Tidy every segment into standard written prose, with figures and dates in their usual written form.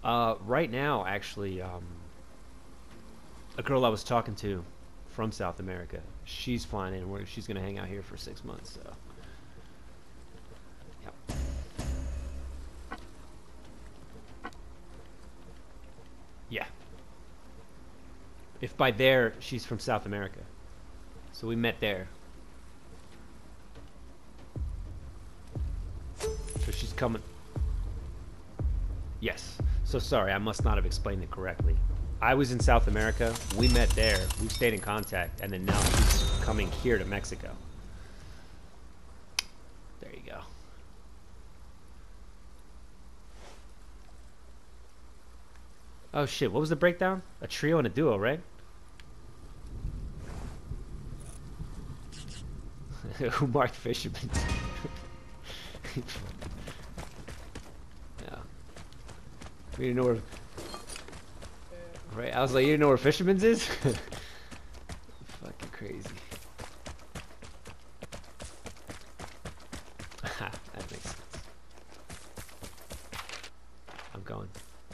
Right now, actually, a girl I was talking to from South America, she's flying in. She's gonna hang out here for 6 months. So, yep. Yeah. If by there she's from South America, so we met there. So she's coming. Yes. So sorry, I must not have explained it correctly. I was in South America. We met there. We stayed in contact, and then now she's coming here to Mexico. There you go. Oh shit! What was the breakdown? A trio and a duo, right? Who marked Fisherman? Yeah. We didn't know where. Right? I was like, you didn't know where Fisherman's is? Fucking crazy. That makes sense. I'm going.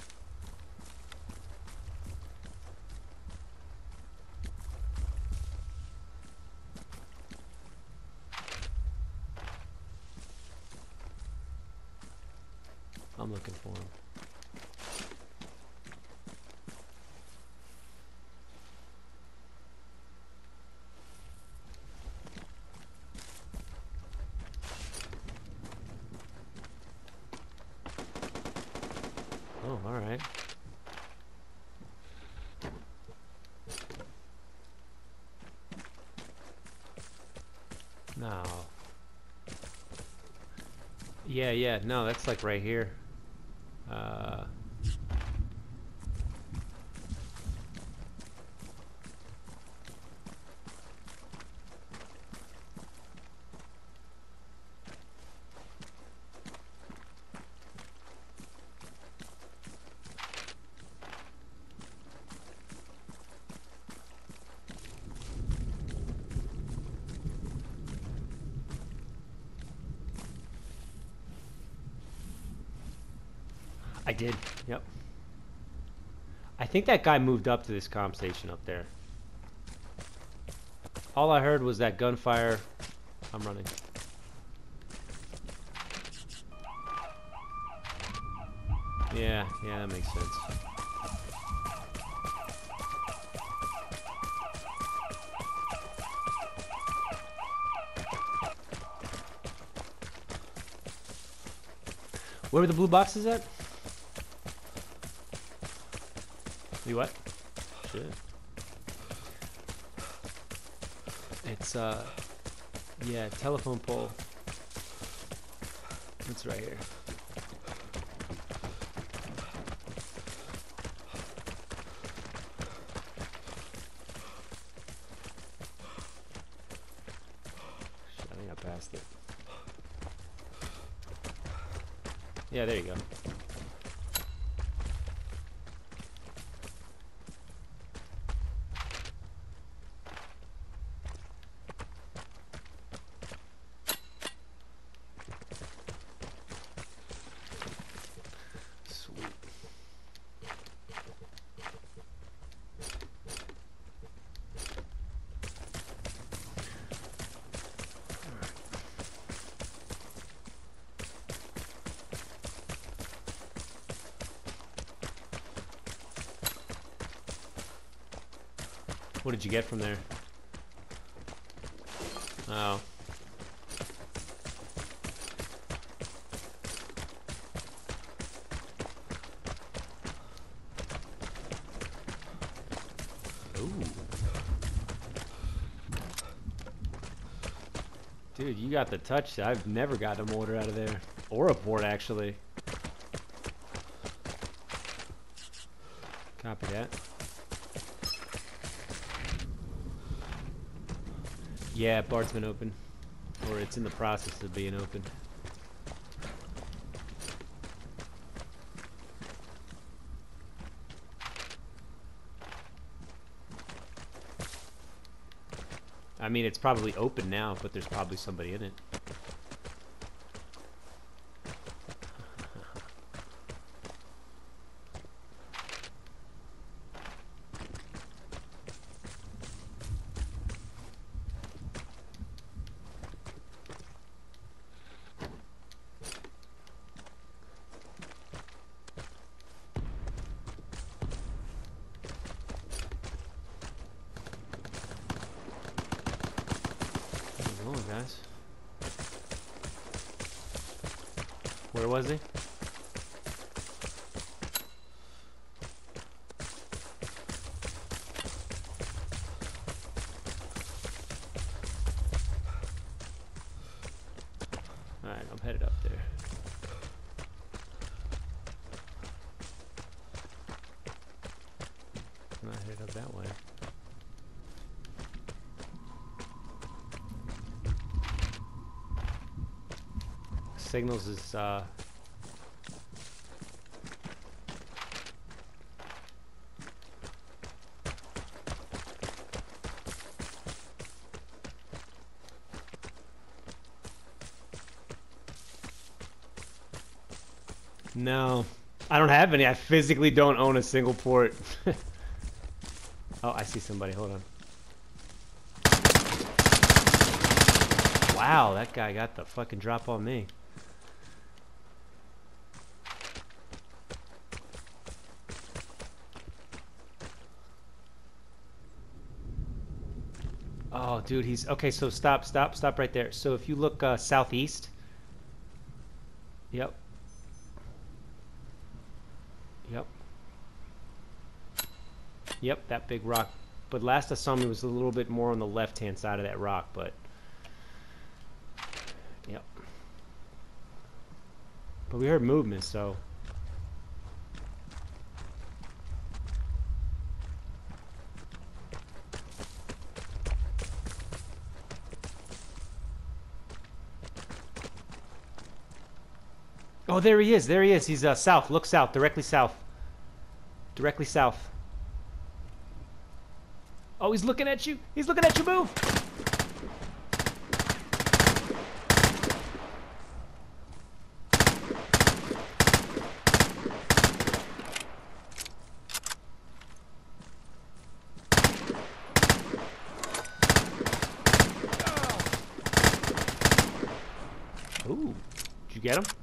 I'm looking for him. Oh, alright. No. Yeah, yeah. No, that's like right here. Uh... I did. Yep. I think that guy moved up to this comm station up there. All I heard was that gunfire. I'm running. Yeah, yeah, that makes sense. Where were the blue boxes at? You what? Shit. It's yeah, telephone pole. It's right here. Shit, I think I passed it. Yeah, there you go. What did you get from there? Oh. Ooh. Dude, you got the touch. I've never gotten a mortar out of there. Or a port, actually. Copy that. Yeah, bar's been open. Or it's in the process of being open. I mean, it's probably open now, but there's probably somebody in it. Where was he? Alright, I'm headed up there. I'm not headed up that way. Signals is no, I don't have any. I physically don't own a single port. Oh, I see somebody. Hold on. Wow, that guy got the fucking drop on me. Oh, dude, he's okay. So stop right there. So if you look southeast, yep, yep, that big rock. But last I saw him, he was a little bit more on the left-hand side of that rock. But yep, but we heard movement, so. Oh, there he is. There he is. He's south. Look south. Directly south. Directly south. Oh, he's looking at you. He's looking at you. Move. Ooh. Did you get him?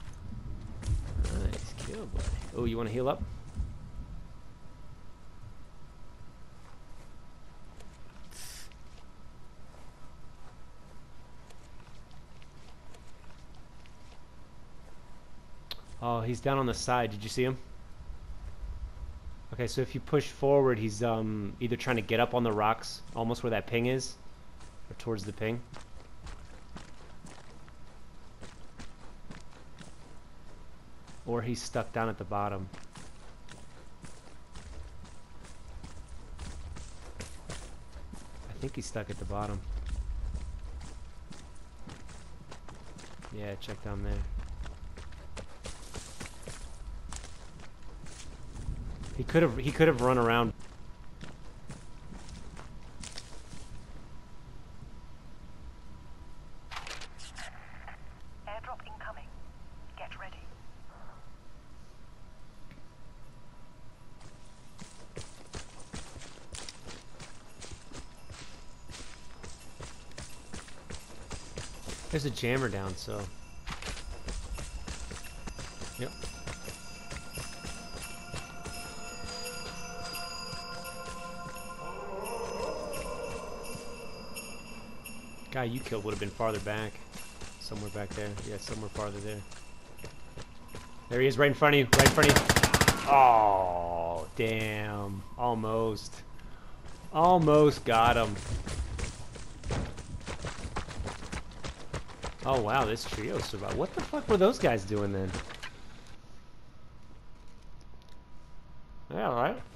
Nice kill, buddy. Oh, you want to heal up? Oh, he's down on the side. Did you see him? Okay, so if you push forward, he's either trying to get up on the rocks, almost where that ping is, or towards the ping. Or he's stuck down at the bottom. I think he's stuck at the bottom. Yeah, check down there. He could have run around. Airdrop incoming. Get ready. There's a jammer down, so. Yep. Guy you killed would have been farther back. Somewhere back there. Yeah, somewhere farther there. There he is, right in front of you. Right in front of you. Oh, damn. Almost. Almost got him. Oh, wow, this trio survived. What the fuck were those guys doing then? Yeah, alright.